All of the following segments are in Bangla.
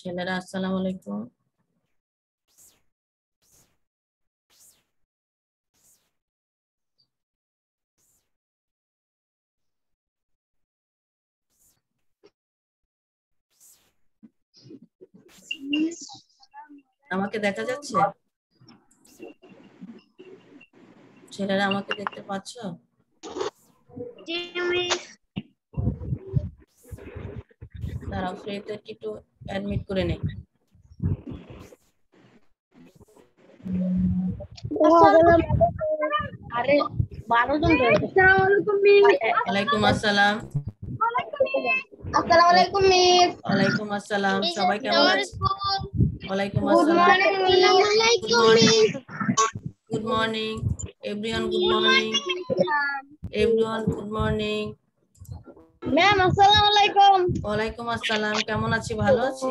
ছেলেরা আসসালামু আলাইকুম। আমাকে দেখা যাচ্ছে? ছেলেরা আমাকে দেখতে পাচ্ছ? দাঁড়াও, ফ্রেন্ডদেরকে একটু অ্যাডমিট করে নেই। আরে 12 জন ওয়ালাইকুম আসসালাম। আসসালামু আলাইকুম মিস। ওয়ালাইকুম আসসালাম। সবাই কেমন আছে? ওয়ালাইকুম গুড আসসালাম। Morning miss. Good morning everyone. Good morning everyone. Good morning. Ma'am আসসালামু আলাইকুম। ওয়ালাইকুম আসসালাম। কেমন আছি? ভালো আছি।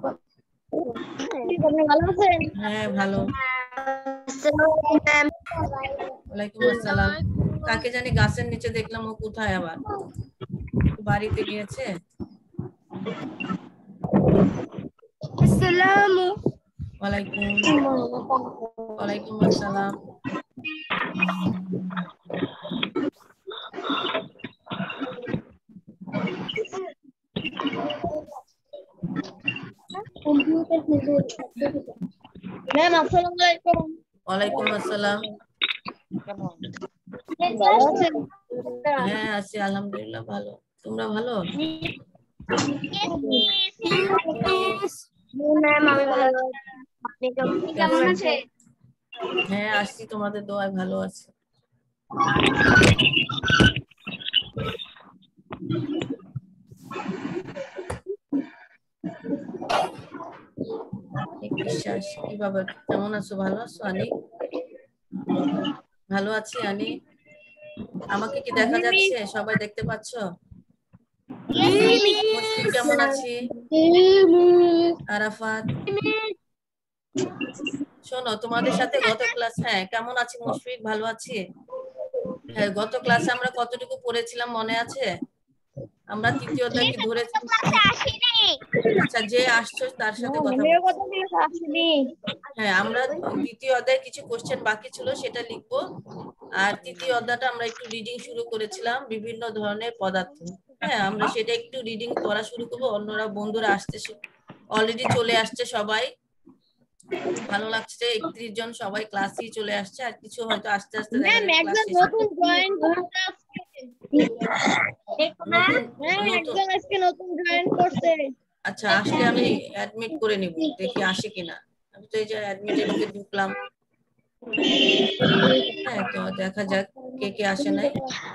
আপনি ভালো আছেন? হ্যাঁ ভালো। আসসালামু আলাইকুম ম্যাম। ওয়ালাইকুম আসসালাম। কাকে জানি গাছের নিচে দেখলাম, ও কোথায় আবার? বাড়িতে গিয়েছে? আসসালামু ওয়ালাইকুম। ওয়ালাইকুম আসসালাম। ম্যাম আসসালামু আলাইকুম। ওয়ালাইকুম আসসালাম। ভালো আছেন? হ্যাঁ আছি আলহামদুলিল্লাহ ভালো। তোমরা ভালো? ম্যাম আমি ভালো। আপনি কেমন আছেন? হ্যাঁ আসছি, তোমাদের দোয়ায় ভালো আছে। বিশ্বাস কিভাবে? কেমন আছো? ভালো আছো আনি? ভালো আছি আনি। আমাকে কি দেখা যাচ্ছে? সবাই দেখতে পাচ্ছ? মুশফিক কেমন আছি? আরাফাত, শোনো তোমাদের সাথে গত ক্লাস, হ্যাঁ কেমন আছি মুশফিক? ভালো আছি। হ্যাঁ গত ক্লাসে আমরা কতটুকু পড়েছিলাম মনে আছে? আমরা তৃতীয় অধ্যায় কি ধরে? আচ্ছা যে আসছো তার সাথে কথা বলছি। হ্যাঁ আমরা দ্বিতীয় অধ্যায়ে কিছু কোশ্চেন বাকি ছিল, সেটা লিখবো। আর তৃতীয় অধ্যায়টা আমরা একটু রিডিং শুরু করেছিলাম, বিভিন্ন ধরনের পদার্থ। হ্যাঁ আমরা সেটা একটু রিডিং পড়া শুরু করবো। অন্যরা বন্ধুরা আসতে অলরেডি চলে আসছে সবাই। ভালো লাগছে, 31 জন সবাই ক্লাসেই চলে আসছে। আর কিছু হয়তো আস্তে আস্তে দেখা যাবে ক্লাস শেষ। আচ্ছা আসলে আমি অ্যাডমিট করে নিব, দেখি আসে কিনা। আমি তো এই যে অ্যাডমিটে ঢুকে ঢুকলাম। হ্যাঁ তো দেখা যাক কে কে আসে নাই।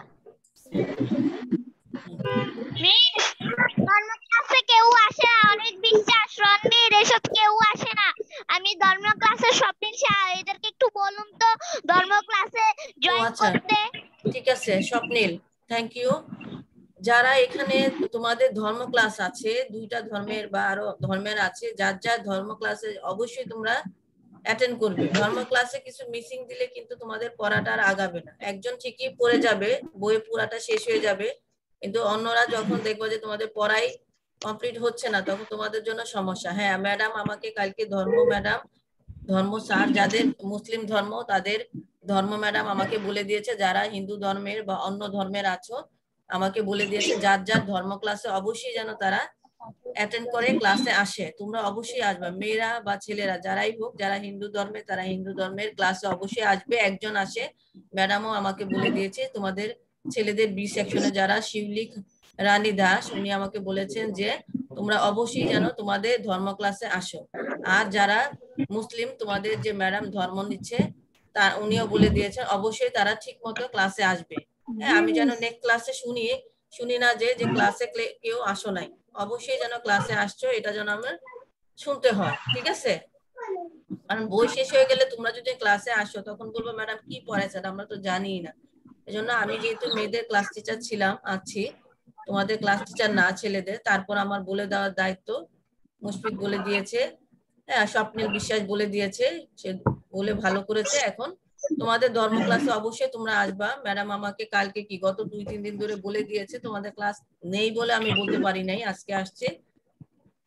কেউ আসে না, অনেক বিশ্বাস রণবীর এসব কেউ আসে না। আমি ধর্ম ক্লাসে স্বপ্নিল শাহ, এদেরকে একটু বলুন তো ধর্ম ক্লাসে জয়েন করতে। ঠিক আছে স্বপ্নিল, থ্যাংক ইউ। যারা এখানে তোমাদের ধর্ম ক্লাস আছে, দুইটা ধর্মের বা আরো ধর্মের আছে, যার যার ধর্ম ক্লাসে অবশ্যই তোমরা অ্যাটেন্ড করবে। ধর্ম ক্লাসে কিছু মিসিং দিলে কিন্তু তোমাদের পড়াটা আর আগাবে না। একজন ঠিকই পড়ে যাবে, বই পুরাটা শেষ হয়ে যাবে, কিন্তু অন্যরা যখন দেখবো যে তোমাদের পড়াই কমপ্লিট হচ্ছে না, তখন তোমাদের জন্য সমস্যা। হ্যাঁ ম্যাডাম আমাকে কালকে ধর্ম ম্যাডাম, ধর্ম স্যার যাদের মুসলিম ধর্ম তাদের ধর্ম ম্যাডাম আমাকে বলে দিয়েছে, যারা হিন্দু ধর্মের বা অন্য ধর্মের আছো আমাকে বলে দিয়েছে যার যার ধর্ম ক্লাসে অবশ্যই যেন তারা অ্যাটেন্ড করে ক্লাসে আসে। তোমরা অবশ্যই আসবে, মেয়েরা বা ছেলেরা যারাই হোক, যারা হিন্দু ধর্মের তারা হিন্দু ধর্মের ক্লাসে অবশ্যই আসবে। একজন আসে, ম্যাডামও আমাকে বলে দিয়েছে তোমাদের ছেলেদের বি সেকশনে যারা শিউলি রানী দাস, উনি আমাকে বলেছেন যে তোমরা অবশ্যই যেন তোমাদের ধর্ম ক্লাসে আসো। আর যারা মুসলিম তোমাদের যে ম্যাডাম ধর্ম নিচ্ছে তা উনিও বলে দিয়েছেন অবশ্যই তারা ঠিক মতো ক্লাসে আসবে। হ্যাঁ আমি যেন নেক্সট ক্লাসে শুনি না যে ক্লাসে কেউ আসো নাই। অবশ্যই যেন ক্লাসে আসছো এটা যেন আমার শুনতে হয়, ঠিক আছে? কারণ বই শেষ হয়ে গেলে তোমরা যদি ক্লাসে আসো তখন বলবো ম্যাডাম কি পড়াইছেন আমরা তো জানিই না। এজন্য আমি যেহেতু মেয়েদের ক্লাস টিচার ছিলাম, আছি, তোমাদের ক্লাস টিচার না ছেলেদের, তারপর আমার বলে দেওয়ার দায়িত্ব মুশফিক বলে দিয়েছে। হ্যাঁ স্বপ্নিল বিশ্বাস বলে দিয়েছে, সে বলে ভালো করেছে। এখন তোমাদের ধর্ম ক্লাসে অবশ্যই তোমরা আসবা। ম্যাডাম আমাকে কালকে কি গত 2-3 দিন ধরে বলে দিয়েছে, তোমাদের ক্লাস নেই বলে আমি বলতে পারি নাই, আজকে আসছে।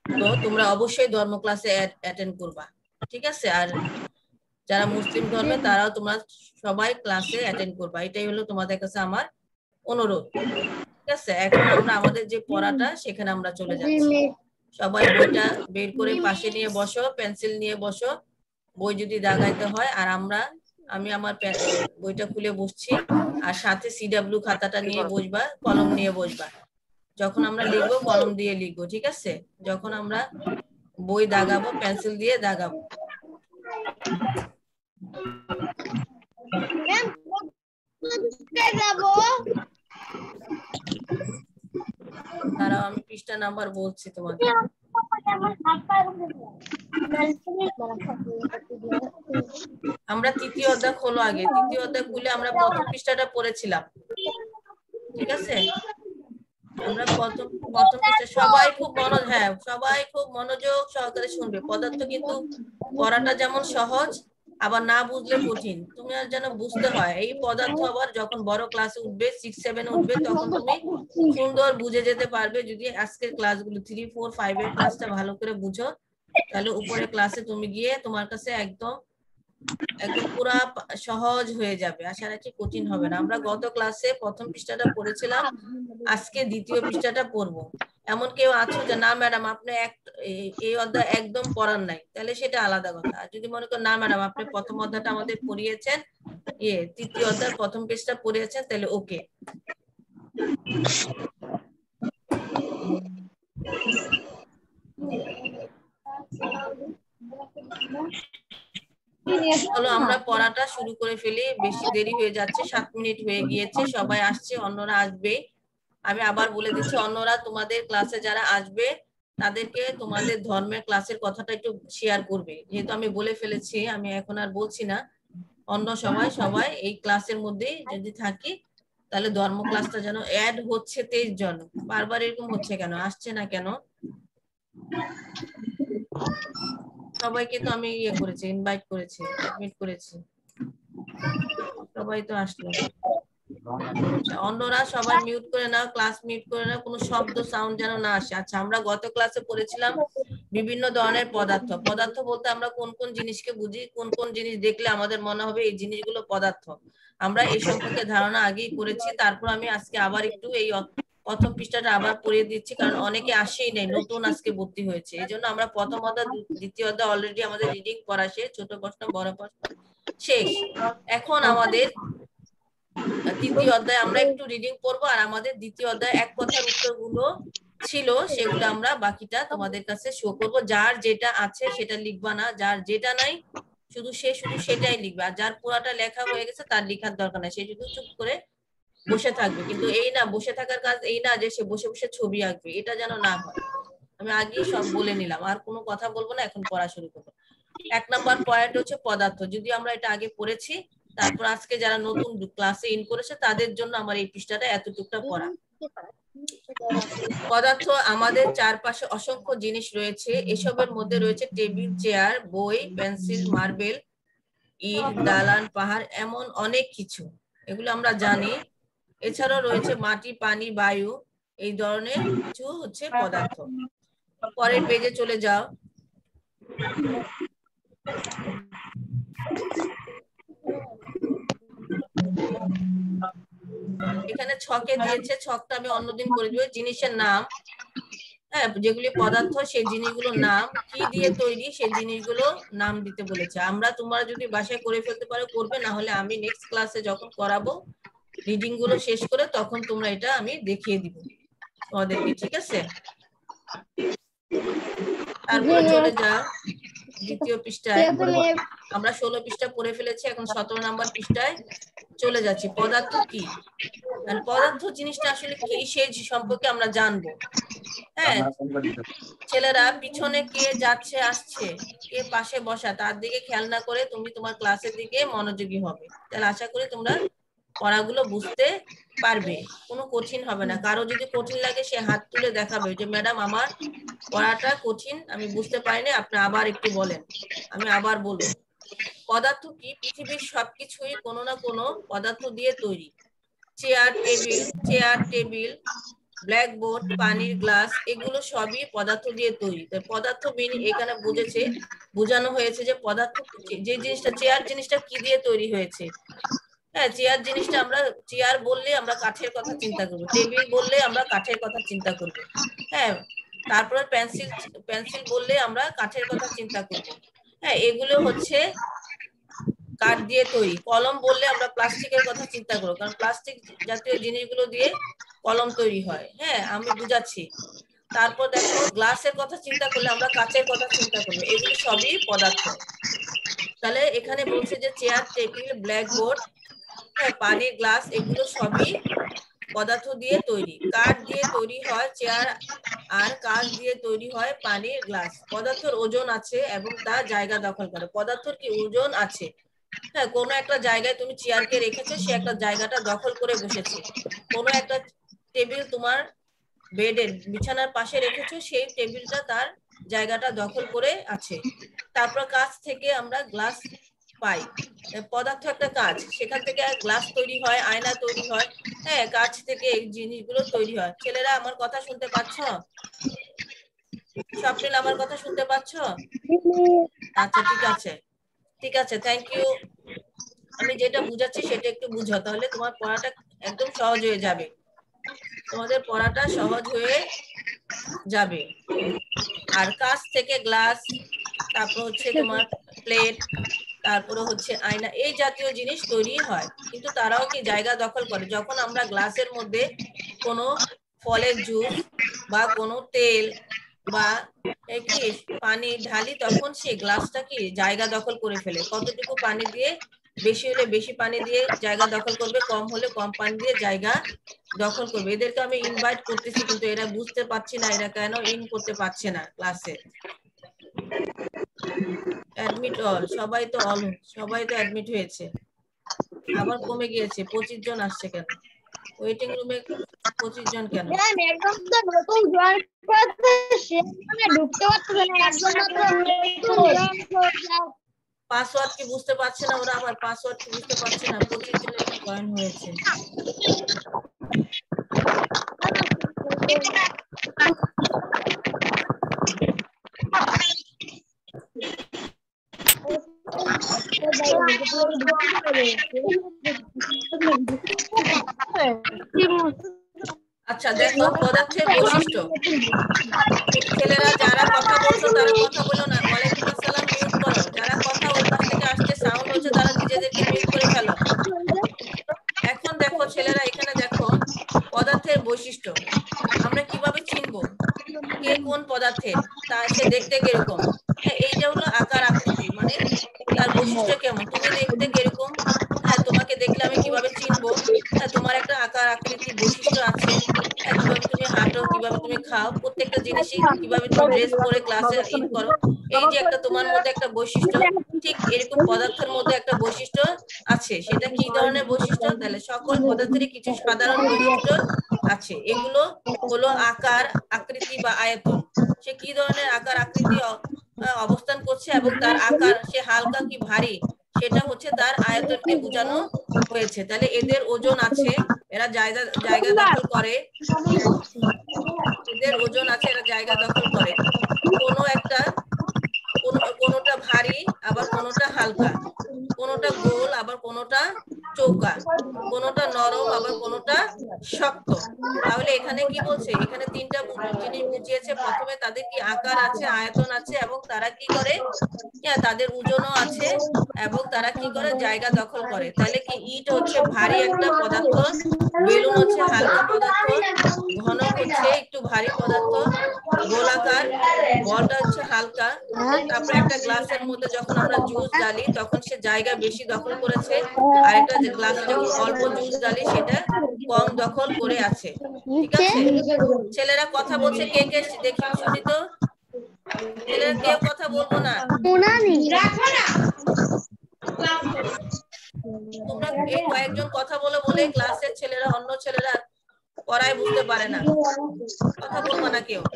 তো তোমরা অবশ্যই ধর্ম ক্লাসে অ্যাটেন্ড করবা, ঠিক আছে? আর যারা মুসলিম ধর্মে তারাও তোমরা সবাই ক্লাসে অ্যাটেন্ড করবা, এটাই হলো তোমাদের কাছে আমার অনুরোধ, ঠিক আছে? এখন আমরা আমাদের যে পড়াটা সেখানে আমরা চলে যাচ্ছি। সবাই বইটা বের করে পাশে নিয়ে বসো, পেন্সিল নিয়ে বসো, বই যদি দাগাইতে হয়। আর আমি আমার বইটা খুলে বসছি, আর সাথে সিডব্লিউ খাতাটা নিয়ে বসবা, কলম নিয়ে বসবা। যখন আমরা লিখবো কলম দিয়ে লিখবো, ঠিক আছে? যখন আমরা বই দাগাবো পেন্সিল দিয়ে দাগাবো। দাঁড়াও, আমি পৃষ্ঠা নাম্বার বলছি তোমাদের। আমরা তৃতীয় অধ্যায় খোলো আগে। তৃতীয় অধ্যায় খুলে আমরা প্রথম পৃষ্ঠাটা পড়েছিলাম, ঠিক আছে? আমরা প্রথম পৃষ্ঠা সবাই খুব মনোযোগ সহকারে শুনবে। পদার্থ কিন্তু পড়াটা যেমন সহজ, আবার না বুঝলে কঠিন। তুমি আর যেন বুঝতে হয়। এই পদার্থ আবার যখন বড় ক্লাসে উঠবে, 6-7 উঠবে, তখন তুমি সুন্দর বুঝে যেতে পারবে। যদি আজকের ক্লাসগুলো 3, 4, 5 এর ক্লাসটা ভালো করে বুঝো, তাহলে উপরে ক্লাসে তুমি গিয়ে তোমার কাছে একদম পুরা সহজ হয়ে যাবে। আশা রাখি কঠিন হবে না। আমরা গত ক্লাসে প্রথম পৃষ্ঠাটা পড়েছিলাম, আজকে দ্বিতীয় পৃষ্ঠাটা পড়বো। এমন কেউ আছো যে না ম্যাডাম আপনি এই অধ্যায় একদম পড়ার নাই, তাহলে সেটা আলাদা কথা। আর যদি মনে করেন না ম্যাডাম আপনি প্রথম অধ্যায়টা আমাদের পড়িয়েছেন, তৃতীয় অধ্যায় প্রথম পৃষ্ঠা পড়িয়েছেন, তাহলে ওকে। চলো আমরা পড়াটা শুরু করে ফেলি, বেশি দেরি হয়ে যাচ্ছে, 7 মিনিট হয়ে গিয়েছে। সবাই আসছে, অন্যরা আসবে। আমি আবার বলে দিচ্ছি, অন্যরা তোমাদের ক্লাসে যারা আসবে তাদেরকে তোমাদের ধর্মের ক্লাসের কথাটা একটু শেয়ার করবে। যেহেতু আমি বলে ফেলেছি, আমি এখন আর বলছি না। অন্য সবাই এই ক্লাসের মধ্যে যদি থাকি, তাহলে ধর্ম ক্লাসটা যেন অ্যাড হচ্ছে 23 জন। বারবার এরকম হচ্ছে কেন, আসছে না কেন? সবাইকে তো আমি করেছি, ইনভাইট করেছি, অ্যাডমিট করেছি, সবাই তো আসলো। অন্যরা সবাই মিউট করে নাও, ক্লাস মিউট করে নাও, কোনো শব্দ সাউন্ড যেন না আসে। আচ্ছা, আমরা গত ক্লাসে পড়েছিলাম বিভিন্ন ধরনের পদার্থ। পদার্থ বলতে আমরা কোন কোন জিনিসকে বুঝি, কোন কোন জিনিস দেখলে আমাদের মনে হবে এই জিনিসগুলো পদার্থ, আমরা এই সম্পর্কে ধারণা আগেই করেছি। তারপর আমি আজকে আবার একটু এই প্রথম পৃষ্ঠাটা আবার পড়িয়ে দিচ্ছি, কারণ অনেকে আসেই নাই, নতুন আজকে ভর্তি হয়েছে। এই জন্য আমরা প্রথম অধ্যায় দ্বিতীয় অধ্যায় অলরেডি আমাদের রিডিং পড়া শেষ, ছোট প্রশ্ন বড় প্রশ্ন শেষ। এখন আমাদের তৃতীয় অধ্যায় আমরা একটু রিডিং পড়বো, আর আমাদের দ্বিতীয় অধ্যায় এক কথার উত্তরগুলো ছিল সেগুলো আমরা বাকিটা তোমাদের কাছে শো করবো। যার যেটা আছে সেটা লিখবা না, যার যেটা নাই শুধু সেটাই লিখবে। আর যার পুরাটা লেখা হয়ে গেছে তার লেখার দরকার নাই, সে শুধু চুপ করে বসে থাকবে। কিন্তু এই না, বসে থাকার কাজ এই না যে সে বসে বসে ছবি আঁকবে, এটা যেন না হয়। আমি আগেই সব বলে নিলাম, আর কোনো কথা বলবো না, এখন পড়া শুরু করবো। 1 নম্বর পয়েন্ট হচ্ছে পদার্থ। যদি আমরা এটা আগে পড়েছি, তারপর আজকে যারা নতুন ক্লাসে ইন করেছে তাদের জন্য আমার এই পৃষ্ঠাটা এতটুকটা পড়া। পদার্থ আমাদের চারপাশে অসংখ্য জিনিস রয়েছে। এসবের মধ্যে রয়েছে টেবিল, চেয়ার, বই, পেন্সিল, মার্বেল, ইট, দালান, পাহাড়, এমন অনেক কিছু, এগুলো আমরা জানি। এছাড়াও রয়েছে মাটি, পানি, বায়ু, এই ধরনের কিছু হচ্ছে পদার্থ। পরের পেজে চলে যাও। এখানে ছকে দিয়েছে, ছকটা আমি অন্যদিন করে দিব। জিনিসের নাম, হ্যাঁ, যেগুলি পদার্থ সেই জিনিসগুলোর নাম, কি দিয়ে তৈরি সেই জিনিসগুলো নাম দিতে বলেছে। তোমরা যদি বাসায় করে ফেলতে পারো করবে, না হলে আমি নেক্সট ক্লাসে যখন করাবো রিডিং গুলো শেষ করে তখন তোমরা এটা আমি দেখিয়ে দিব তোমাদেরকে, ঠিক আছে? তারপরে চলে যাও দ্বিতীয় পৃষ্ঠায়। আমরা 16 পৃষ্ঠা পড়ে ফেলেছি, এখন 17 নম্বর পৃষ্ঠায় চলে যাচ্ছি। পদার্থ কি, পদার্থ জিনিসটা আসলে কি সেই সম্পর্কে আমরা জানবো। হ্যাঁ, ছেলেরা পিছনে কে যাচ্ছে আসছে, কে পাশে বসা, তার দিকে খেয়াল না করে তুমি তোমার ক্লাসের দিকে মনোযোগী হবে। তাহলে আশা করি তোমরা পড়াগুলো বুঝতে পারবে, কোনো কঠিন হবে না। কারো যদি কঠিন লাগে সে হাত তুলে দেখাবে যে ম্যাডাম আমার পড়াটা কঠিন, আমি বুঝতে পারিনি, আপনি আবার একটু বলেন, আমি আবার বলবো। পদার্থ কি, পৃথিবীর সবকিছুই কোনো না কোনো পদার্থ দিয়ে তৈরি। চেয়ার টেবিল ব্ল্যাকবোর্ড, পানির গ্লাস, এগুলো সবই পদার্থ দিয়ে তৈরি। তাই পদার্থ এখানে বোঝানো হয়েছে যে পদার্থ, যে জিনিসটা চেয়ার জিনিসটা কি দিয়ে তৈরি হয়েছে। হ্যাঁ, চেয়ার জিনিসটা আমরা চেয়ার বললে আমরা কাঠের কথা চিন্তা করব, টেবিল বললে আমরা কাঠের কথা চিন্তা করব। হ্যাঁ, তারপরে পেন্সিল বললে আমরা কাঠের কথা চিন্তা করব। হ্যাঁ, এগুলো হচ্ছে কাঠ দিয়ে তৈরি। কলম বললে আমরা প্লাস্টিকের কথা চিন্তা করব, কারণ প্লাস্টিক জাতীয় জিনিসগুলো দিয়ে কলম তৈরি হয়। হ্যাঁ, আমি বুঝাচ্ছি। তারপর দেখো, গ্লাসের কথা চিন্তা করলে আমরা কাচের কথা চিন্তা করবো। এগুলো সবই পদার্থ। তাহলে এখানে বলছে যে চেয়ার, টেবিল, ব্ল্যাকবোর্ড, হ্যাঁ, পানির গ্লাস, এগুলো সবই পদার্থ দিয়ে তৈরি। কাঠ দিয়ে তৈরি হয় চেয়ার, আর কাঁচ দিয়ে তৈরি হয় পানির গ্লাস। পদার্থের ওজন আছে এবং তা জায়গা দখল করে। পদার্থের কি ওজন আছে? হ্যাঁ, কোনো একটা জায়গায় তুমি চেয়ারকে রেখেছো, সে একটা জায়গাটা দখল করে বসেছে। কোনো একটা টেবিল তোমার বেডের বিছানার পাশে রেখেছো, সেই টেবিলটা তার জায়গাটা দখল করে আছে। তারপর কাঁচ থেকে আমরা গ্লাস পাই। পদার্থ একটা কাঁচ, সেখান থেকে গ্লাস তৈরি হয়, আয়না তৈরি হয়। হ্যাঁ, কাঁচ থেকে এই জিনিসগুলো তৈরি হয়। ছেলেরা আমার কথা শুনতে পাচ্ছ? স্বপ্নিল, আমার কথা শুনতে পাচ্ছ? আচ্ছা, ঠিক আছে, ঠিক আছে, থ্যাংক ইউ। আমি যেটা বুঝাচ্ছি সেটা একটু বুঝো, তাহলে তোমার পড়াটা একদম সহজ হয়ে যাবে। তোমাদের পড়াটা সহজ হয়ে যাবে। আর কাঁচ থেকে গ্লাস, তারপর হচ্ছে তোমার প্লেট, তারপরে হচ্ছে আয়না, এই জাতীয় জিনিস তৈরি হয়। কিন্তু তারাও কি জায়গা দখল করে। যখন আমরা গ্লাসের মধ্যে কোনো ফলের জুস বা কোনো তেল বা কি পানি ঢালি, তখন সেই গ্লাসটা কি জায়গা দখল করে ফেলে। কতটুকু পানি দিয়ে, বেশি হলে বেশি পানি দিয়ে জায়গা দখল করবে, কম হলে কম পানি দিয়ে জায়গা দখল করবে। এদেরকে আমি ইনভাইট করতেছি, কিন্তু এরা বুঝতে পারছি না এরা কেন ইন করতে পারছে না ক্লাসে। অ্যাডমিট অল, সবাই তো অ্যাডমিট হয়েছে, আবার কমে গিয়েছে। 25 জন আসছে কেন? ওয়েটিং রুমে 25 জন কেন? একদম তো নতুন জয়েন করতে সেখানে ঢুকতে পারছে না, একদম মাত্র পাসওয়ার্ড কি বুঝতে পারছে না ওরা? আবার পাসওয়ার্ড কি বুঝতে পারছে না? 25 জন জয়েন হয়েছে। আচ্ছা, দেখো পদার্থের বৈশিষ্ট্য। ছেলেরা যারা কথা বলছো তারা কথা বলো না। ওয়ালাইকুম আসসালাম, মিউট করো। যারা কথা ওই পাশ থেকে আসছে, সাউন্ড হচ্ছে, তারা নিজেদেরকে মিউট করে ফেলো। এখন দেখো ছেলেরা, এখানে দেখো পদার্থের বৈশিষ্ট্য আমরা কিভাবে চিনবো কে কোন পদার্থের, তা সে দেখতে কিরকম। হ্যাঁ, এইটা হলো আকার আকৃতি, মানে তার বৈশিষ্ট্য কেমন। তুমি দেখতে কিরকম, হ্যাঁ, তোমাকে দেখলে আমি কিভাবে চিনবো? হ্যাঁ, তোমার একটা আকার আকৃতি বৈশিষ্ট্য আছে। হ্যাঁ, কিভাবে তুমি হাঁটো, কিভাবে তুমি খাও, প্রত্যেকটা জিনিসই, কিভাবে তুমি ড্রেস পরে ক্লাসে ইন করো, এই যে একটা তোমার মধ্যে একটা বৈশিষ্ট্য, ঠিক এরকম পদার্থের মধ্যে একটা বৈশিষ্ট্য আছে। সেটা কি ধরনের বৈশিষ্ট্য? তাহলে সকল পদার্থেরই কিছু সাধারণ বৈশিষ্ট্য আছে। এগুলো হলো আকার, আকৃতি বা আয়তন। সে কি ধরনের আকার আকৃতি অবস্থান করছে এবং তার আকার, সে হালকা কি ভারী, সেটা হচ্ছে তার আয়তনকে বোঝানো হয়েছে। তাহলে এদের ওজন আছে, এরা জায়গা দখল করে। এদের ওজন আছে, এরা জায়গা দখল করে। কোনোটা ভারী, আবার কোনোটা হালকা, কোনোটা গোল, আবার কোনোটা চৌকা, কোনোটা নরম, আবার কোনোটা শক্ত। তাহলে এখানে কি বলছে? এখানে তিনটা জিনিস বুঝিয়েছে। প্রথমে তাদের কি আকার আছে, আয়তন আছে, এবং তারা কি করে, তাদের ওজনও আছে, এবং তারা কি করে জায়গা দখল করে। তাহলে কি ইট হচ্ছে ভারী একটা পদার্থ, বেলুন হচ্ছে হালকা পদার্থ, ঘনক হচ্ছে একটু ভারী পদার্থ, গোলাকার বলটা হচ্ছে হালকা। তারপর একটা গ্লাসের মধ্যে যখন আমরা জুস ঢালি, তখন সে জায়গা বেশি দখল করেছে, আর একটা গ্লাসে যখন অল্প জুস ঢালি, সেটা কম দখল করে আছে। ঠিক আছে, ছেলেরা কথা বলছে কে কে, দেখি শুনি তো। ছেলেরা কেউ কথা বলবো না, তোমরা এই কয়েকজন কথা বলে বলে ক্লাসের ছেলেরা, অন্য ছেলেরা পড়ায় বুঝতে পারে না। কথা বলবো না কেউ।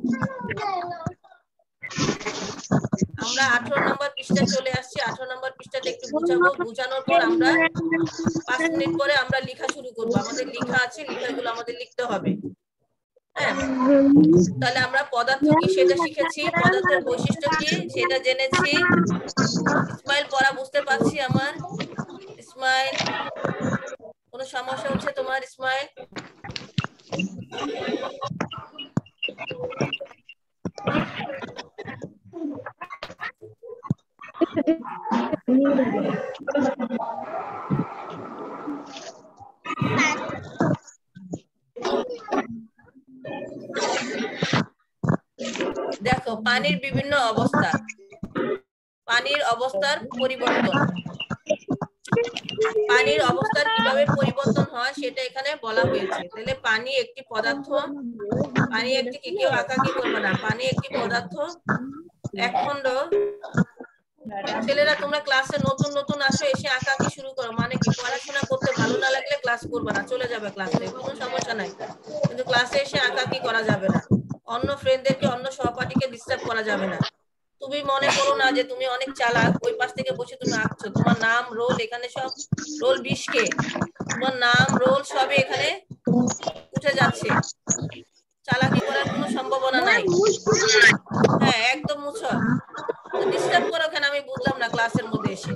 আমরা 18 নম্বর পৃষ্ঠা চলে আসছি। 18 নম্বর পৃষ্ঠাটা একটু বুঝাবো। বুঝানোর পর আমরা 5 মিনিট পরে আমরা লেখা শুরু করব। আমাদের লেখা আছে, লেখাগুলো আমাদের লিখতে হবে। হ্যাঁ, তাহলে আমরা পদার্থ কি সেটা শিখেছি, পদার্থের বৈশিষ্ট্য কি সেটা জেনেছি। ইসমাইল পড়া বুঝতে পারছি আমার? ইসমাইল, কোনো সমস্যা হচ্ছে তোমার ইসমাইল? দেখো পানির বিভিন্ন অবস্থা, পানির অবস্থার পরিবর্তন, পানির অবস্থার কিভাবে পরিবর্তন হয় সেটা এখানে বলা হয়েছে। তাহলে পানি একটি পদার্থ, পানি একটি কি, কেউ আঁকাকি করবে না, পানি একটি পদার্থ একখণ্ড। ছেলেরা তোমরা ক্লাসে নতুন নতুন আসো, এসে আঁকাকি শুরু করো, মানে কি পড়াশোনা করতে ভালো না লাগলে ক্লাস করবে না, চলে যাবে ক্লাস থেকে, কোনো সমস্যা নাই, কিন্তু ক্লাসে এসে আঁকাকি করা যাবে না, অন্য ফ্রেন্ডদেরকে অন্য সহপাঠীকে ডিস্টার্ব করা যাবে না। তুমি মনে করো না যে তুমি অনেক চালাক, ওই পাশ থেকে বসে তুমি আঁকছো, তোমার নাম রোল এখানে সব রোল 20 কে, তোমার নাম রোল সবই এখানে উঠে যাচ্ছে, চালাকি করার কোনো সম্ভাবনা নাই। হ্যাঁ একদম মুছো, ডিস্টার্ব করো কেন আমি বুঝলাম না ক্লাসের মধ্যে এসে।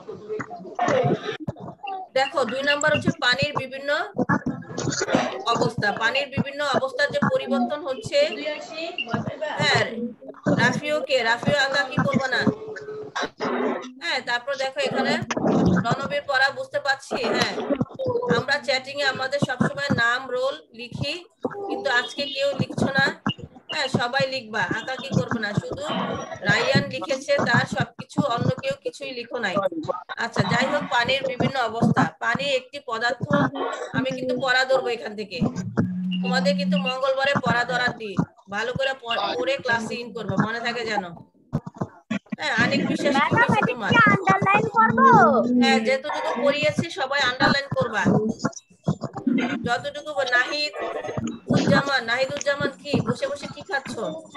দেখো 2 নাম্বার হচ্ছে পানির বিভিন্ন অবস্থা, পানির বিভিন্ন অবস্থার যে পরিবর্তন হচ্ছে। হ্যাঁ রাফিও কে, রাফিও আঁকাকি করবে না। হ্যাঁ তারপর দেখো এখানে রণবীর পড়া বুঝতে পারছি। হ্যাঁ আমরা চ্যাটিং এ আমাদের সবসময় নাম রোল লিখি, কিন্তু আজকে কেউ লিখছো না। হ্যাঁ সবাই লিখবা, আঁকাকি করবে না, শুধু রায়ান লিখেছে তার সবকিছু, অন্য কেউ কিছুই লিখো নাই। আচ্ছা যাই হোক, পানির বিভিন্ন অবস্থা, পানি একটি পদার্থ। আমি কিন্তু পড়া ধরবো এখান থেকে, তোমাদের কিন্তু মঙ্গলবারে পড়া ধরার দিই, ভালো করে পড়ে ক্লাসে ইন করবো, মনে থাকে জানো। হ্যাঁ অনেক বিশ্বাস কি হয়েছে তোমার? আন্ডারলাইন করবো? হ্যাঁ যতটুকু পড়িয়েছি সবাই আন্ডারলাইন করবা, যতটুকু। নাহিদ উজ্জামান, নাহিদ উজ্জামান কি বসে বসে কি খাচ্ছ?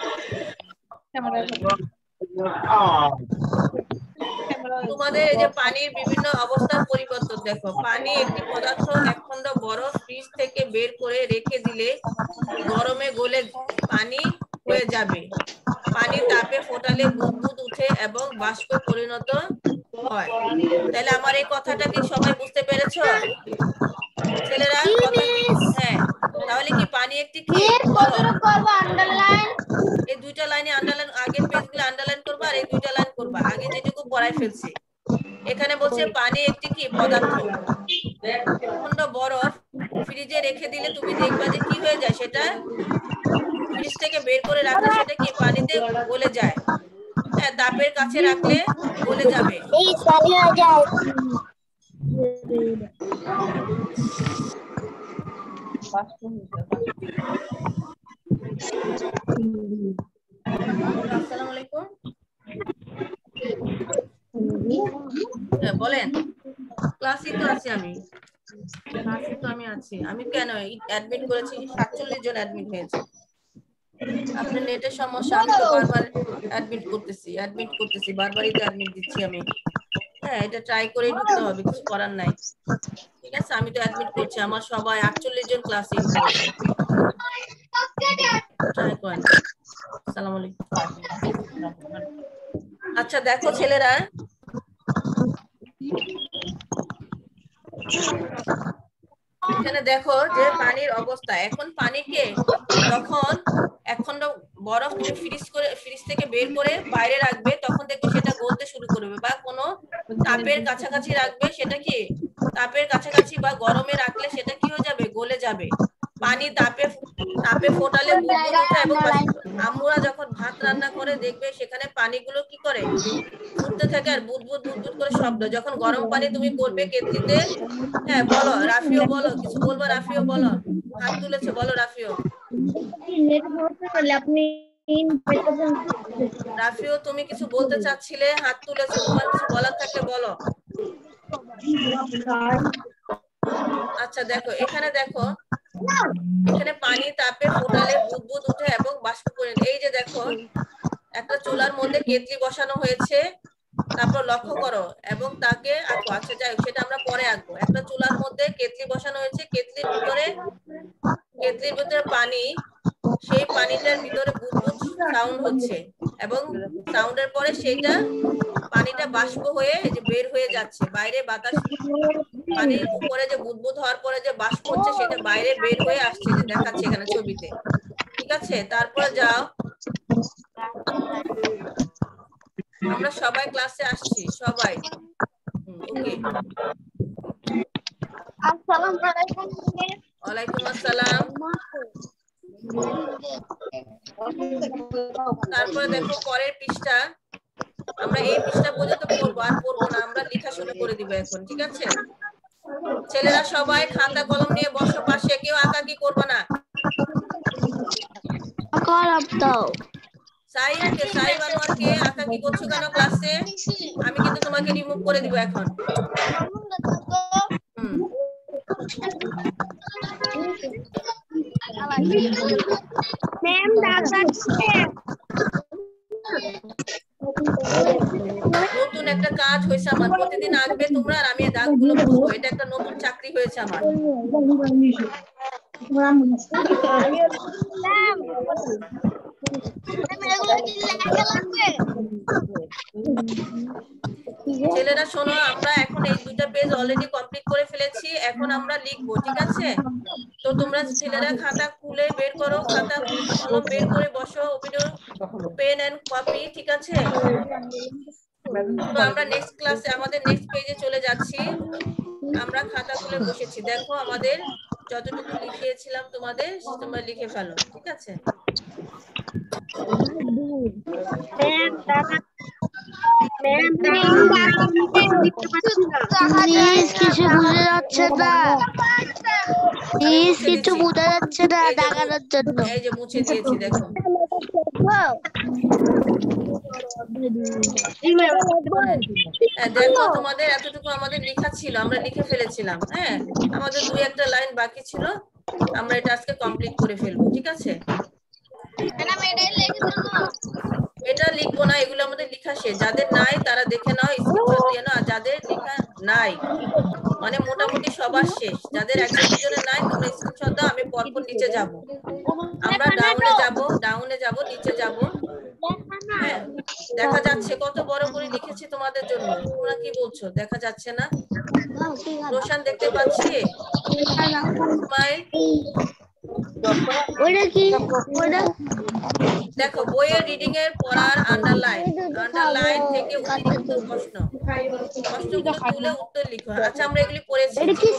তোমাদের এই যে পানির বিভিন্ন অবস্থার পরিবর্তন দেখো, পানি একটি পদার্থ একখণ্ড বরফ ফ্রিজ থেকে বের করে রেখে দিলে গরমে গলে পানি হয়ে যাবে, পানি তাপে ফোটালে বুদবুদ উঠে এবং বাষ্পে পরিণত হয়। তাহলে আমার এই কথাটা কি সবাই বুঝতে পেরেছো ছেলেরা? হ্যাঁ তাহলে কি পানি একটি কি, এই দুইটা লাইনে আন্ডারলাইন, আগের পেজগুলো আন্ডারলাইন করবা আর এই দুইটা লাইন করবা, আগে যেটুকু পড়াই ফেলছি। এখানে বলছে পানি একটি কি পদার্থ, খণ্ড বরফ ফ্রিজে রেখে দিলে তুমি দেখবা যে কি হয়ে যায়, সেটা ফ্রিজ থেকে বের করে রাখলে সেটা কি পানিতে গলে যায়। হ্যাঁ তাপের কাছে রাখলে গলে যাবে। আসসালামু আলাইকুম, বলেন। ক্লাসে তো আছি আমি, ক্লাসে তো আমি আছি। আমি কেন অ্যাডমিট করেছি, 47 জন অ্যাডমিট হয়েছে। আপনার নেটের সমস্যা, আমি তো বারবার অ্যাডমিট করতেছি, বারবারই তো অ্যাডমিট দিচ্ছি আমি। হ্যাঁ এটা ট্রাই করেই ঢুকতে হবে, কিছু করার নাই। ঠিক আছে আমি তো অ্যাডমিট করছি, আমার সবাই 48 জন ক্লাস ইন করেছে। ট্রাই করেন। আসসালামু আলাইকুম। আচ্ছা দেখো ছেলেরা, এখানে দেখো যে পানির অবস্থা, এখন পানিকে যখন একখণ্ড বরফ তুমি ফ্রিজ থেকে বের করে বাইরে রাখবে, তখন দেখবে সেটা গলতে শুরু করবে, বা কোনো তাপের কাছাকাছি রাখবে, সেটা কি তাপের কাছাকাছি বা গরমে রাখলে সেটা কি হয়ে যাবে, গলে যাবে। পানি তাপে ফোটালে বুদবুদ ওঠে এবং আম্মুরা যখন ভাত রান্না করে দেখবে সেখানে পানিগুলো কি করে ফুটতে থাকে আর বুদবুদ বুদবুদ করে শব্দ। যখন গরম পানি তুমি করবে কেটলিতে, হ্যাঁ বলো রাফিও, বলো কিছু বলবো, রাফিও বলো, হাত তুলেছে, বলো রাফিও। রাফিও তুমি কিছু বলতে চাচ্ছিলে, হাত তুলেছো, তোমার কিছু বলার থাকলে বলো। আচ্ছা দেখো এখানে দেখো, এখানে পানি তাপে ফোটালে বুদবুদ উঠে এবং বাষ্প পরিণত। এই যে দেখো একটা চুলার মধ্যে কেটলি বসানো হয়েছে, তারপর লক্ষ্য করো এবং তাকে আঁকো। আচ্ছা যাই হোক সেটা আমরা পরে আঁকবো। একটা চুলার মধ্যে কেটলি বসানো হয়েছে, কেটলির ভিতরে পানি পানিটার ভিতরে বুদবুদ সাউন্ড হচ্ছে এবং সাউন্ডের পরে সেটা পানিটা বাষ্প হয়ে যে বের হয়ে যাচ্ছে বাইরে, বাতাস পানির উপরে যে বুদবুদ হওয়ার পরে যে বাষ্প হচ্ছে সেটা বাইরে বের হয়ে আসছে, যে দেখাচ্ছে এখানে ছবিতে। ঠিক আছে, তারপরে যাও, আমরা সবাই ক্লাসে আসছি, সবাই। ওকে, আসসালামু আলাইকুম। ওয়ালাইকুম আসসালাম। তারপরে দেখো পরের পৃষ্ঠা, আমরা এই পৃষ্ঠা পর্যন্ত পড়বো, আর পড়বো না, আমরা লেখা শুরু করে দিব এখন। ঠিক আছে, ছেলেরা সবাই খাতা কলম নিয়ে বসো পাশে, কেউ আঁকাকি করবে না। সাই বানোয়ারকে আঁকাকি করছো কেন ক্লাসে? আমি কিন্তু তোমাকে রিমুভ করে দিব এখন। নতুন একটা কাজ হয়েছে আমার, প্রতিদিন আঁকবে তোমরা আর আমি দাগগুলো বুঝবো, এটা একটা নতুন চাকরি হয়েছে আমার। ছেলেরা শোনো, আমরা এখন এই দুটো পেজ অলরেডি কমপ্লিট করে ফেলেছি, এখন আমরা লিখবো। ঠিক আছে, তো তোমরা ছেলেরা খাতা খুলে বের করো, খাতা কলম বের করে বসো, পেন এন্ড কপি। ঠিক আছে, তো আমরা নেক্সট ক্লাসে আমাদের নেক্সট পেজে চলে যাচ্ছি। আমরা খাতা খুলে বসেছি, দেখো আমাদের যতটুকু লিখিয়েছিলাম তোমাদের, তোমরা লিখে ফেলো। ঠিক আছে, কিছু বুঝে যাচ্ছে না, কিছু বোঝা যাচ্ছে না দেখানোর জন্য। এই যে মুছে দিয়েছি, দেখো। দেখো তোমাদের এতটুকু আমাদের লেখা ছিল, আমরা লিখে ফেলেছিলাম। হ্যাঁ, আমাদের 2-1 লাইন বাকি ছিল, আমরা এটা আজকে কমপ্লিট করে ফেলবো। ঠিক আছে, এটা লিখবো না, এগুলো আমাদের লেখা শেষ। যাদের নাই তারা দেখে নাও, স্ক্রিনশট দিয়ে নাও। আর যাদের লেখা নাই, মানে মোটামুটি সবার শেষ, যাদের একজন দুজনের নাই, তোমরা স্ক্রিনশট দাও, আমি পরপর নিচে যাব। আমরা ডাউনে যাব, নিচে যাব। হ্যাঁ, দেখা যাচ্ছে কত বড় করে লিখেছি তোমাদের জন্য, তোমরা কি বলছো? দেখা যাচ্ছে না? রোশন দেখতে পাচ্ছি? স্মাইল, দেখো বইয়ের রিডিং এর পড়ার আন্ডারলাইন থেকে অতিরিক্ত প্রশ্নগুলো তুলে উত্তর লিখো। আচ্ছা, আমরা এগুলি পড়েছি,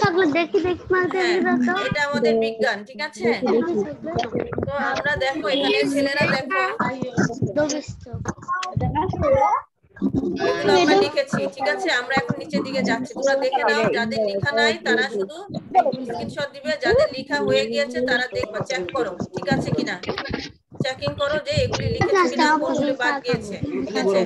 এটা আমাদের বিজ্ঞান। ঠিক আছে, তো আমরা দেখো এখানে ছেলেরা দেখো এগুলো আমরা লিখেছি। ঠিক আছে, আমরা এখন নিচের দিকে যাচ্ছি, তোমরা দেখে নাও। যাদের লেখা নাই তারা শুধু স্ক্রিনশট দিবে, যাদের লেখা হয়ে গিয়েছে তারা দেখবা, চেক করো ঠিক আছে কিনা, চেকিং করো যে এগুলি লিখেছে কিনা, কোনগুলি বাদ গিয়েছে। ঠিক আছে,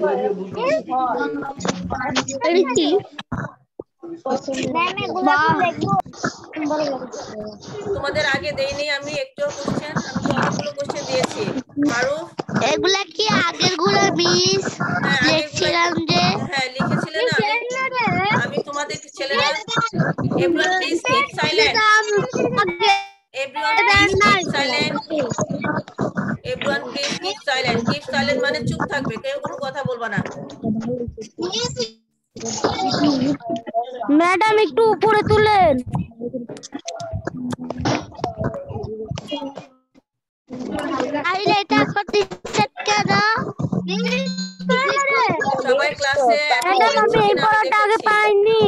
তোমাদের আগে দেইনি আমি একটু কোশ্চেন, আমি তো অনেকগুলো কোশ্চেন দিয়েছি। মারুফ, এগুলা কি আগের গুলো মিস দেখছিলাম যে? হ্যাঁ, লিখেছিলে না? আমি তোমাদের ছেলেরা, everyone please keep silent, everyone please keep silent, everyone please keep silent. Keep silent মানে চুপ থাকবে, কেউ কোনো কথা বলবে না। ম্যাডাম একটু উপরে তুলেন। সবাই ক্লাসে আগে পাইনি।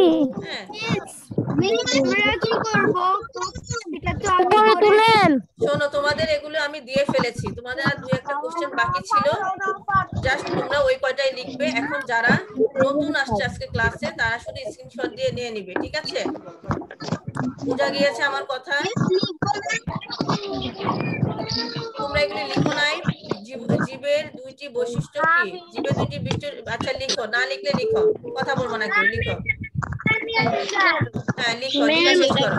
শোনো, তোমাদের এগুলো আমি দিয়ে ফেলেছি, তোমাদের আর 2-1 কোশ্চেন বাকি ছিল, জাস্ট তোমরা ওই কয়টাই লিখবে। এখন যারা নতুন আসছে আজকে ক্লাসে তারা শুধু স্ক্রিনশট দিয়ে নিয়ে নিবে। ঠিক আছে, বোঝা গিয়েছে আমার কথা? তোমরা এগুলি লিখো নাই? জীবের 2টি বৈশিষ্ট্য কি? জীবের 2টি বৈশিষ্ট্য, আচ্ছা লিখো, না লিখলে লিখো, কথা বলবো না কেউ, লিখো। হ্যাঁ লিখো, লেখা শেষ করো।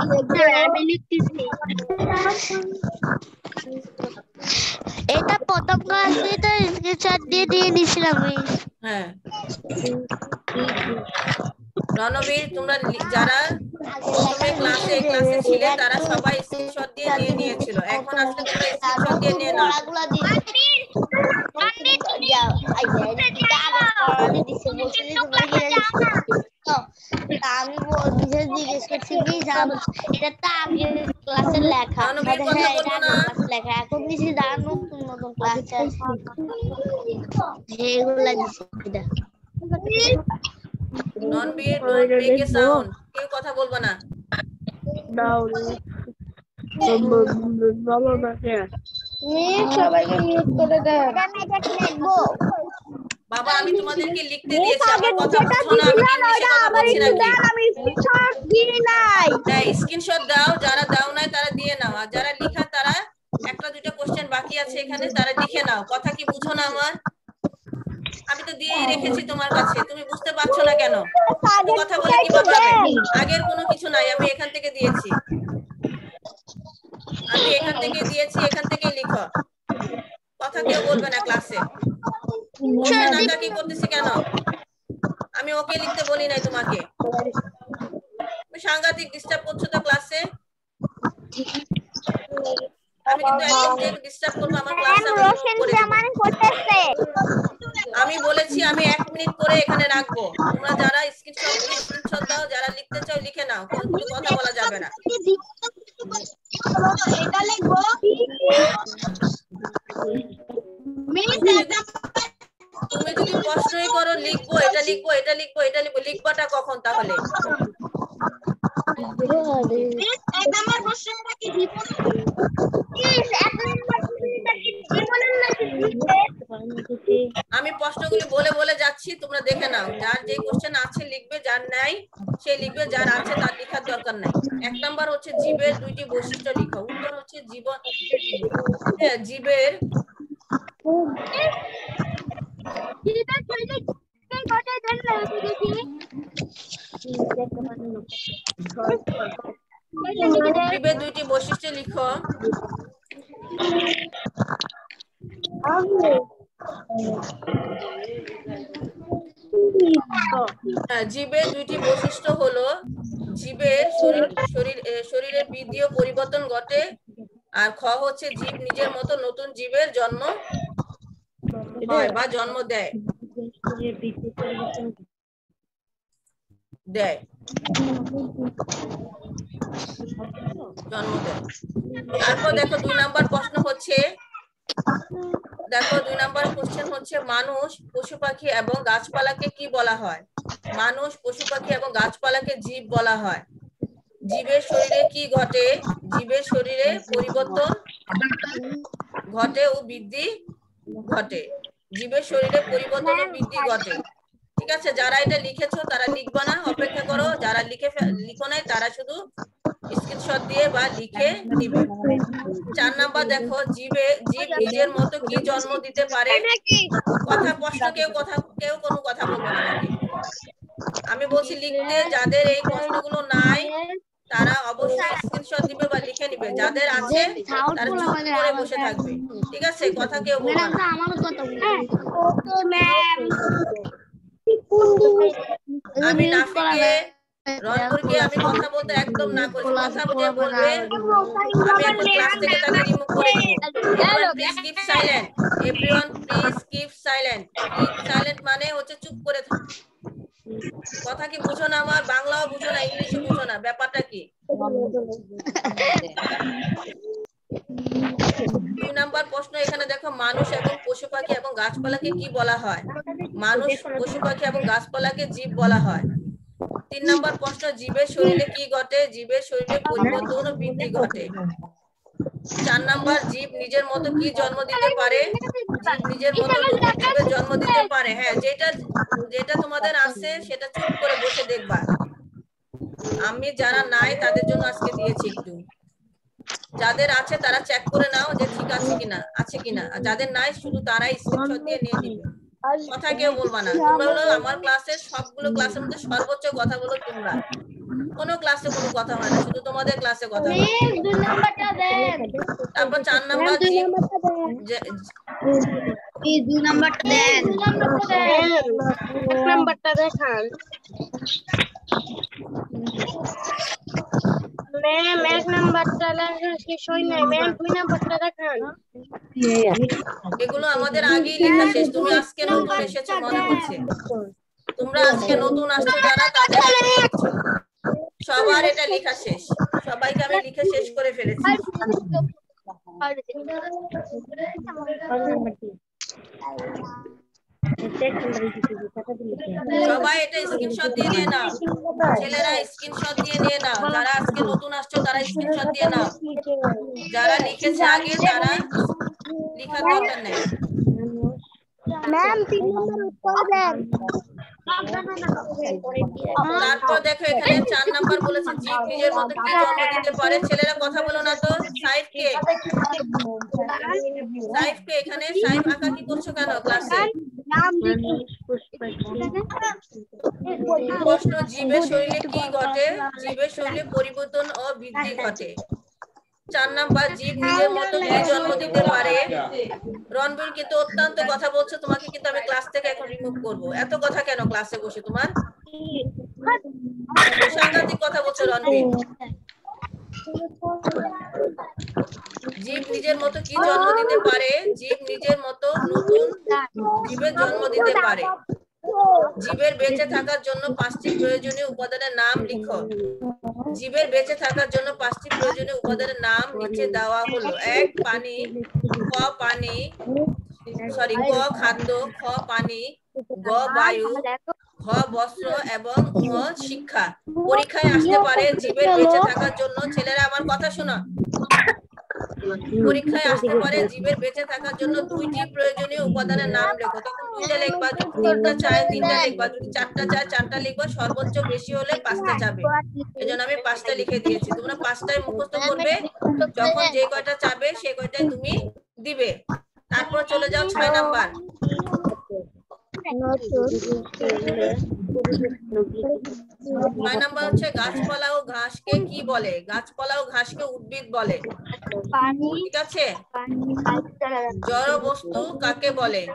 এটা প্রথম ক্লাসে তো স্ক্রিনশট দিয়ে নিয়েছিলাম। হ্যাঁ, রণবীর তোমরা যারা প্রথমে ক্লাসে ছিলে তারা সবাই স্ক্রিনশট দিয়ে নিয়ে নিয়েছিল, এখন আসলে তোমরা স্ক্রিনশট দিয়ে নিয়ে নাও। আমি জিজ্ঞেস করছি কি এটা তো আগে ক্লাসের লেখা, লেখা এখন দিছি যারা নতুন নতুন ক্লাসে আছে সেগুলা দিছি। Ranbir don't make a sound, কেউ কথা বলবো না। সবাইকে মিউট করে দাও। বাবা আমি তোমাদেরকে লিখতে দিয়েছি, আমার কথা বুঝছো না? আমি ইংলিশে কথা বলছি নাকি? আমি স্ক্রিনশট দিই নাই। হ্যাঁ স্ক্রিনশট দাও, যারা দাও নাই তারা দিয়ে নাও, আর যারা লেখা তারা একটা দুটো কোশ্চেন বাকি আছে এখানে, তারা লিখে নাও। কথা কি বুঝো না আমার? আমি তো দিয়েই রেখেছি তোমার কাছে, তুমি বুঝতে পারছো না কেন? কথা বলে কিভাবে হবে? আগের কোনো কিছু নাই, আমি এখান থেকে দিয়েছি, আমি এখান থেকে দিয়েছি, এখান থেকে লিখো। কথা কেউ বলবে না ক্লাসে। নাকা কি করতেছে কেন? আমি ওকে লিখতে বলি নাই তোমাকে। তুমি সাংঘাতিক ডিস্টার্ব করছো তো ক্লাসে। আমি কিন্তু একদম যে ডিস্টার্ব করব আমার ক্লাসে আমি বলেছি আমি 1 মিনিট করে এখানে রাখবো। তোমরা যারা স্ক্রিনশট দাও, যারা লিখতে চাও লিখে নাও, কিন্তু কথা বলা যাবে না। এটা লিখবো তুমি যদি প্রশ্নই করো লিখবো এটা লিখবো এটা লিখবো এটা লিখবো, লিখবাটা কখন তাহলে? আমি প্রশ্নগুলি বলে বলে যাচ্ছি, তোমরা দেখে নাও। যার যে কোশ্চেন আছে লিখবে, যার নাই সে লিখবে, যার আছে তার লেখার দরকার নাই। 1 নাম্বার হচ্ছে জীবের 2টি বৈশিষ্ট্য লিখো। উত্তর হচ্ছে জীবের জীবের 2টি বৈশিষ্ট্য লিখো। জীবের 2টি বৈশিষ্ট্য হলো জীবের শরীরের বৃদ্ধি ও পরিবর্তন ঘটে, আর খ হচ্ছে জীব নিজের মতো নতুন জীবের জন্ম হয় বা জন্ম দেয়। তারপর দেখো 2 নাম্বার প্রশ্ন হচ্ছে, দেখো 2 নাম্বার কোশ্চেন হচ্ছে মানুষ, পশু পাখি এবং গাছপালাকে কি বলা হয়? মানুষ, পশু পাখি এবং গাছপালাকে জীব বলা হয়। জীবের শরীরে কি ঘটে? জীবের শরীরে পরিবর্তন ঘটে ও বৃদ্ধি ঘটে। জীবের শরীরে পরিবর্তন ও বৃদ্ধি ঘটে। ঠিক আছে, যারা এটা লিখেছো তারা লিখবা না, অপেক্ষা করো। যারা লিখো নাই তারা শুধু স্ক্রিনশট দিয়ে বা লিখে নিবে। 4 নাম্বার দেখো জীব নিজের মতো কি জন্ম দিতে পারে? কথা প্রশ্ন কেউ কোনো কথা বলবে না নাকি? আমি বলছি লিখতে, যাদের এই প্রশ্নগুলো নাই তারা অবশ্যই স্ক্রিনশট দিবে বা লিখে নিবে, যাদের আছে তারা চুপ করে বসে থাকবে। ঠিক আছে, কথা কেউ বলবে না। আমি নাফিকে, রণপুরকে আমি কথা বলতে একদম না করেছি। কথা যে বলবে আমি এখন ক্লাস থেকে তাকে রিমুভ করে দেব। Please keep silent, everyone please keep silent. Keep silent মানে হচ্ছে চুপ করে থাক। কথা কি বুঝো না? আমার বাংলাও বুঝো না, ইংলিশও বুঝো না, ব্যাপারটা কি? 2 নাম্বার প্রশ্ন এখানে দেখো, মানুষ এবং পশু পাখি এবং গাছপালাকে কি বলা হয়? মানুষ, পশু পাখি এবং গাছপালাকে জীব বলা হয়। 3 নাম্বার প্রশ্ন, জীবের শরীরে কি ঘটে? জীবের শরীরে পরিবর্তন ও বৃদ্ধি ঘটে। 4 নাম্বার, জীব নিজের মতো কি জন্ম দিতে পারে? জীব নিজের মতো নতুন জীবের জন্ম দিতে পারে। হ্যাঁ, যেটা তোমাদের আছে সেটা চুপ করে বসে দেখবা। আমি যারা নাই তাদের জন্য আজকে দিয়েছি একটু, যাদের আছে তারা চেক করে নাও যে ঠিক আছে কিনা, আছে কিনা। আর যাদের নাই শুধু তারাই স্ক্রিনশট দিয়ে নিয়ে নিবে। কথা কেউ বলবা না। তোমরা হলো আমার ক্লাসের সবগুলো ক্লাসের মধ্যে সর্বোচ্চ কথা বলো তোমরা। কোনো ক্লাসে কোনো কথা হয় না, শুধু তোমাদের ক্লাসে কথা হয়। তারপর 4 নাম্বার, জীব দুই নাম্বারটা দেন, এক নাম্বারটা দেখান। ম্যাম 1 নাম্বারটা লেখা শেষ হয় নাই ম্যাম 2 নাম্বারটা দেখান এগুলো আমাদের আগেই লেখা শেষ তুমি আজকে নতুন এসেছো মনে হচ্ছে তোমরা আজকে নতুন আসছো যারা তাদের আগে লিখছো সবার এটা লেখা শেষ সবাইকে আমি লিখে শেষ করে ফেলেছি সবাই এটা স্ক্রিনশট দিয়ে নিয়ে নাও ছেলেরা স্ক্রিনশট দিয়ে নিয়ে নাও যারা আজকে নতুন আসছো তারা স্ক্রিনশট দিয়ে নাও যারা লিখেছে আগে তারা লেখার দরকার নেই ম্যাম 3 নম্বর উত্তর দেন তারপর দেখো এখানে 4 নাম্বার বলেছে জীব নিজের মতো কি জন্ম দিতে পারে ছেলেরা কথা বলো না তো সাইফকে এখানে সাইফ আঁকা কি করছো কেন ক্লাসে প্রশ্ন জীবের শরীরে কি ঘটে জীবের শরীরে পরিবর্তন ও বৃদ্ধি ঘটে 4 নাম্বার জীব নিজের মতো কি জন্ম দিতে পারে রণবীর কিন্তু অত্যন্ত কথা বলছো তোমাকে কিন্তু আমি ক্লাস থেকে এখন রিমুভ করব এত কথা কেন ক্লাসে বসে তোমার সাংঘাতিক কথা বলছো রণবীর জীব নিজের মতো কি জন্ম দিতে পারে জীব নিজের মতো নতুন জীবের জন্ম দিতে পারে জীবের বেঁচে থাকার জন্য 5টি প্রয়োজনীয় উপাদানের নাম লিখো জীবের বেঁচে থাকার জন্য 5টি প্রয়োজনীয় উপাদানের নাম নিচে দেওয়া হলো 1 পানি ক খাদ্য খ পানি গ বায়ু ঘ বস্ত্র এবং ঘ শিক্ষা পরীক্ষায় আসতে পারে জীবের বেঁচে থাকার জন্য ছেলেরা আমার কথা শোনো পরীক্ষায় আসতে পারে জীবের বেঁচে থাকার জন্য 2টি প্রয়োজনীয় উপাদানের নাম লেখো তখন 2টা লিখবা যদি 3টা চায় 3টা লিখবা যদি 4টা চায় 4টা লিখবা সর্বোচ্চ বেশি হলে 5টা যাবে এজন্য আমি 5টা লিখে দিয়েছি তোমরা 5টাই মুখস্থ করবে যখন যে কয়টা চাবে সেই কয়টাই তুমি দিবে তারপর চলে যাও 6 নাম্বার 6 নাম্বার হচ্ছে গাছপালা ও ঘাসকে কি বলে গাছপালা ও ঘাসকে উদ্ভিদ বলে ঠিক আছে জড় বস্তু কাকে বলে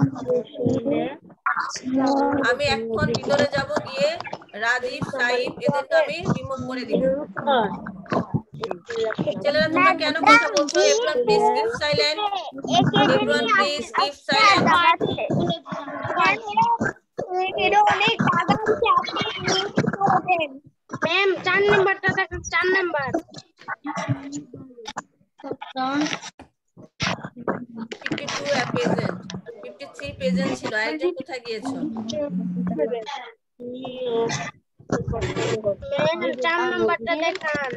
আমি এখন ভিতরে যাব গিয়ে রাজীব সাইফ এদেরকে আমি রিমুভ করে দিব ছেলেরা তোমরা কেন কথা বলছো everyone please keep silent everyone please keep silent ma'am 4 নাম্বারটা দেখেন 4 নাম্বার 52 পেজেন্ট 53 পেজেন্ট ছিল আরেকটা কোথায় গিয়েছো 4 নাম্বারটা দেখান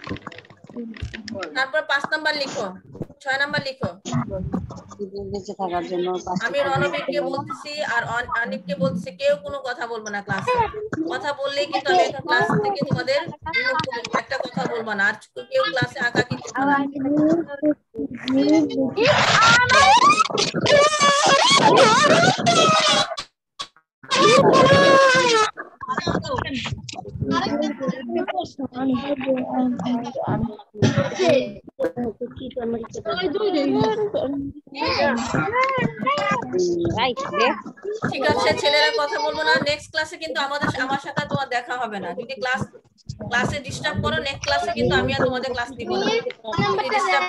তারপর 5 নাম্বার লিখো 6 নাম্বার লিখো বেঁচে থাকার জন্য আমি রণবীরকে বলতেছি আর অনিককে বলতেছি কেউ কোনো কথা বলবে না ক্লাসে কথা বললেই কিন্তু আমি এখন ক্লাস থেকে তোমাদের একটা কথা বলবো না আর কেউ ক্লাসে আঁকা কি করবে না ঠিক আছে ছেলেরা কথা বলবো না নেক্সট ক্লাসে কিন্তু আমার সাথে তোমার দেখা হবে না যদি ক্লাসে ডিস্টার্ব করো নেক্সট ক্লাসে কিন্তু আমি আর তোমাদের ক্লাস দিব না যদি ডিস্টার্ব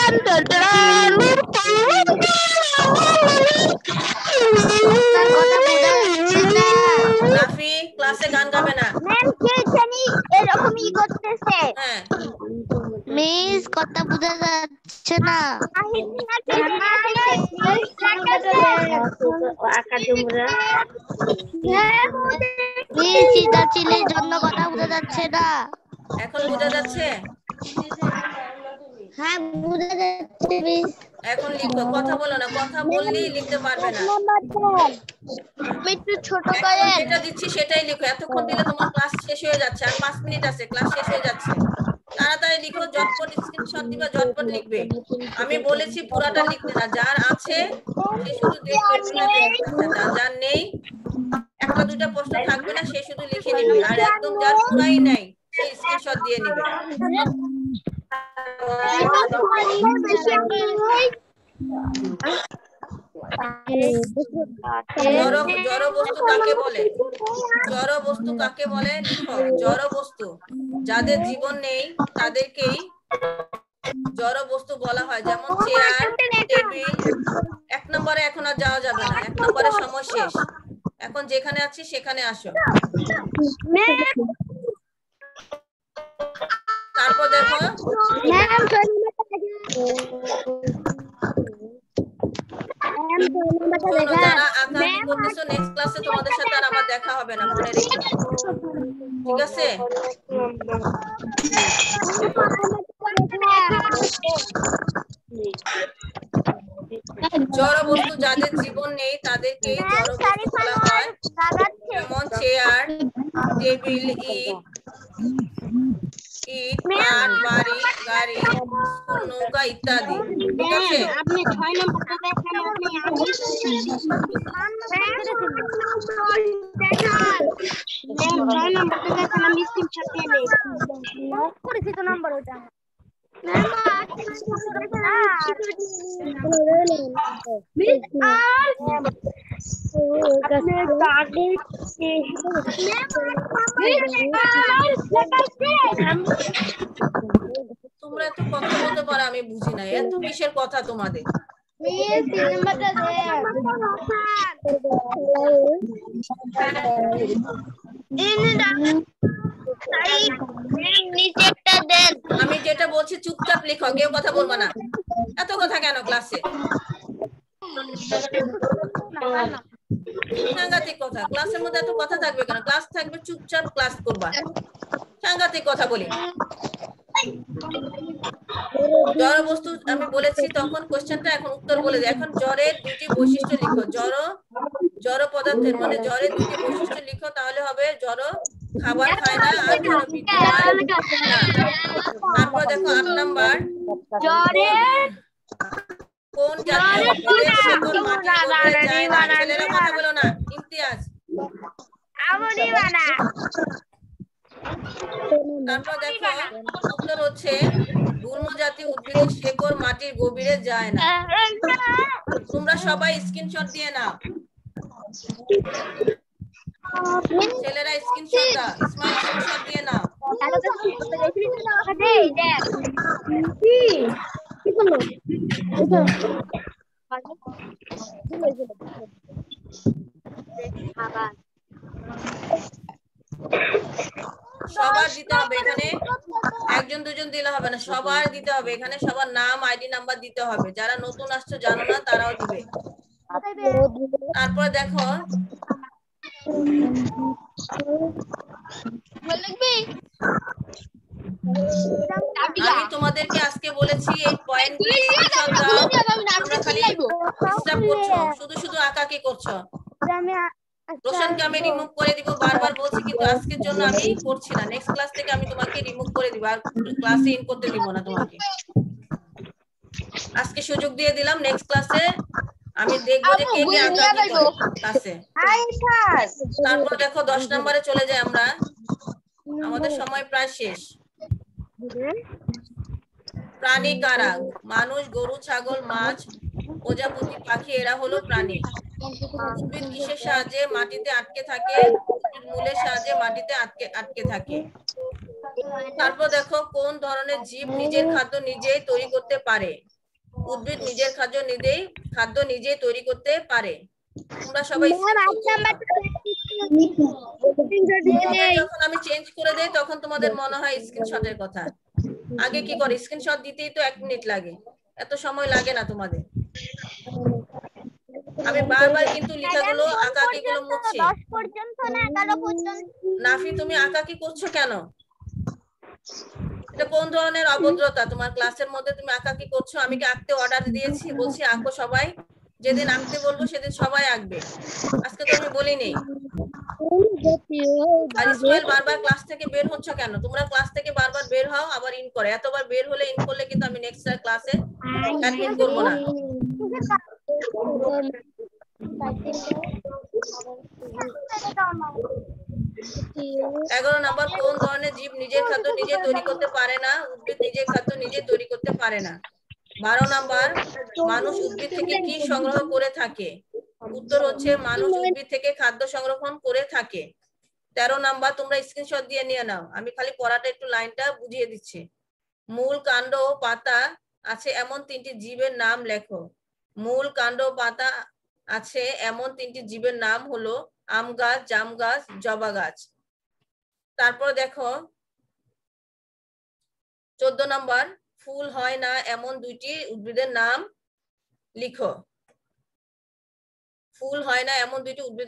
রাফি ক্লাসে গান গাবে না ম্যাম কে জানি এরকমই করতেছে হ্যাঁ মিস কথা বোঝা যাচ্ছে না মিস চিল্লাচিল্লির জন্য কথা বোঝা যাচ্ছে না এখন বোঝা যাচ্ছে হ্যাঁ বোঝা যাচ্ছে মিস এখন লিখো কথা বলো না কথা বললেই লিখতে পারবে না আমি একটু ছোট এখন করে যেটা দিচ্ছি সেটাই লিখো এতক্ষণ দিলে তোমার ক্লাস শেষ হয়ে যাচ্ছে আর 5 মিনিট আছে ক্লাস শেষ হয়ে যাচ্ছে তাড়াতাড়ি লিখো ঝটপট স্ক্রিনশট দিবা ঝটপট লিখবে আমি বলেছি পুরাটা লিখতে না যার আছে সে শুধু দেখবে যার নেই একটা দুইটা প্রশ্ন থাকবে না সে শুধু লিখে নিবে আর একদম যার পুরাই নাই সে স্ক্রিনশট দিয়ে নিবে জড় বস্তু কাকে বলে? জড় বস্তু কাকে বলে লিখো। জড় বস্তু যাদের জীবন নেই তাদেরকেই জড় বস্তু বলা হয়, যেমন চেয়ার, টেবিল। 1 নম্বরে এখন আর যাওয়া যাবে না, 1 নম্বরে সময় শেষ। এখন যেখানে আছি সেখানে আসো। তারপর দেখো যারা আঁকাআঁকি করতেছো নেক্সট ক্লাসে তোমাদের সাথে আর আমার দেখা হবে না, মনে রেখো, ঠিক আছে? জড় বস্তু যাদের জীবন নেই তাদেরকে জড় বস্তু বলা হয়, যেমন চেয়ার, টেবিল, ইট, কাঠ, বাড়ি, গাড়ি, স্কুল, নৌকা ইত্যাদি, ঠিক আছে? আপনি 6 নম্বরটা দেখেন, আপনি আমি স্ক্রিনশট নিয়ে নেই করেছি তো নাম্বার ওটা। তোমরা এত কথা বলতে পারো, আমি বুঝি না এত কিসের কথা তোমাদের। আমি যেটা বলছি চুপচাপ লিখো, কেউ কথা বলবা না। এত কথা কেন ক্লাসে? সাংঘাতিক কথা, ক্লাসের মধ্যে এত কথা থাকবে কেন? ক্লাস থাকবে চুপচাপ ক্লাস করবা, সাংঘাতিক কথা বলি। জড় বস্তু আমি বলেছি তখন কোশ্চেনটা, এখন উত্তর বলে দিই। এখন জ্বরের 2টি বৈশিষ্ট্য লিখো। জড় পদার্থের মানে জ্বরের 2টি বৈশিষ্ট্য লিখো, তাহলে হবে জড় খাবার খায় না আর জড় বিদ্যমান না। তারপর দেখো 8 নাম্বার, কোন জাতীয় উদ্ভিদের শেকড় মাটির গভীরে যায় না? ছেলেরা কথা বলো না। ইমতিয়াজ। তারপর দেখো উত্তর হচ্ছে গুল্ম জাতীয় উদ্ভিদের শেকড় মাটির গভীরে যায় না। তোমরা সবাই স্ক্রিনশট দিয়ে নাও, ছেলেরা স্ক্রিনশট দাও, ইসমাইল স্ক্রিনশট দিয়ে নাও। সবার দিতে হবে, এখানে 1 জন 2 জন দিলে হবে না, সবার দিতে হবে। এখানে সবার নাম, আইডি নাম্বার দিতে হবে। যারা নতুন আসছো জানো না তারাও দিবে। তারপর দেখো আমি তোমাদেরকে আজকে বলেছি এই পয়েন্টগুলো স্ক্রিনশট দাও। তোমরা খালি ডিস্টার্ব করছো, শুধু শুধু আঁকাআঁকি করছো। রোশনকে আমি রিমুভ করে দিব, বারবার বলছি, কিন্তু আজকের জন্য আমি করছি না। নেক্সট ক্লাস থেকে আমি তোমাকে রিমুভ করে দিব, আর ক্লাসে ইন করতে দিব না তোমাকে। আজকে সুযোগ দিয়ে দিলাম, নেক্সট ক্লাসে আমি দেখবো যে কে কে আঁকাআঁকি করে ক্লাসে। তারপর দেখো 10 নম্বরে চলে যাই আমরা, আমাদের সময় প্রায় শেষ। প্রাণী কারা? মানুষ, গরু, ছাগল, মাছ, প্রজাপতি, পাখি, এরা হলো প্রাণী। উদ্ভিদ কিসের সাহায্যে মাটিতে আটকে থাকে? উদ্ভিদ মূলের সাহায্যে মাটিতে আটকে থাকে। তারপর দেখো কোন ধরনের জীব নিজের খাদ্য নিজেই তৈরি করতে পারে? উদ্ভিদ নিজের খাদ্য নিজেই তৈরি করতে পারে। তোমরা সবাই যখন আমি চেঞ্জ করে দেই তখন তোমাদের মনে হয় স্ক্রিনশটের কথা। আগে কি করে, স্ক্রিনশট দিতেই তো 1 মিনিট লাগে, এত সময় লাগে না তোমাদের। আমি বারবার কিন্তু লেখাগুলো আঁকাআঁকি গুলো মুছছি। 10 পর্যন্ত না 11 পর্যন্ত। নাফি তুমি আঁকাআঁকি করছো কেন? এটা কোন ধরনের অভদ্রতা তোমার ক্লাসের মধ্যে? তুমি আঁকাআঁকি করছো, আমি কি আঁকতে অর্ডার দিয়েছি? বলছি আঁকো সবাই, যেদিন আঁকতে বলবো সেদিন সবাই আঁকবে। আজকে তো আমি বলিনি। আর ইসমাইল বারবার ক্লাস থেকে বের হচ্ছ কেন? তোমরা ক্লাস থেকে বারবার বের হও আবার ইন করে, এতবার বের হলে ইন করলে কিন্তু আমি নেক্সট ক্লাসে অ্যাডমিট করব না। 11 নাম্বার, কোন ধরনের জীব নিজের খাদ্য নিজে তৈরি করতে পারে না? উদ্ভিদ নিজের খাদ্য নিজে তৈরি করতে পারে না। 12 নাম্বার, মানুষ উদ্ভিদ থেকে কি সংগ্রহ করে থাকে? উত্তর হচ্ছে মানুষ উদ্ভিদ থেকে খাদ্য সংরক্ষণ করে থাকে। 13 নাম্বার, তোমরা স্ক্রিনশট দিয়ে নিয়ে নাও, আমি খালি পড়াটা একটু লাইনটা বুঝিয়ে দিচ্ছি। মূল, কাণ্ড ও পাতা আছে এমন 3টি জীবের নাম লেখো। মূল, কাণ্ড ও পাতা আছে এমন 3টি জীবের নাম হলো আম গাছ, জাম গাছ, জবা গাছ। তারপর দেখো 14 নাম্বার, ফুল হয় না এমন 2টি উদ্ভিদের নাম লিখো। ফুল হয় না এমন 2টি উদ্ভিদ